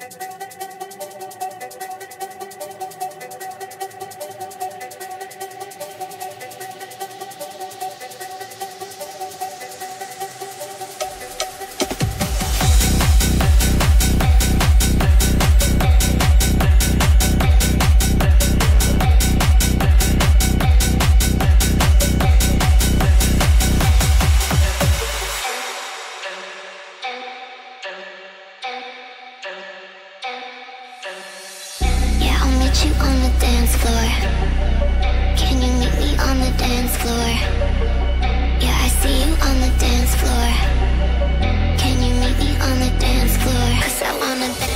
I see you on the dance floor. Can you meet me on the dance floor? 'Cause I wanna dance.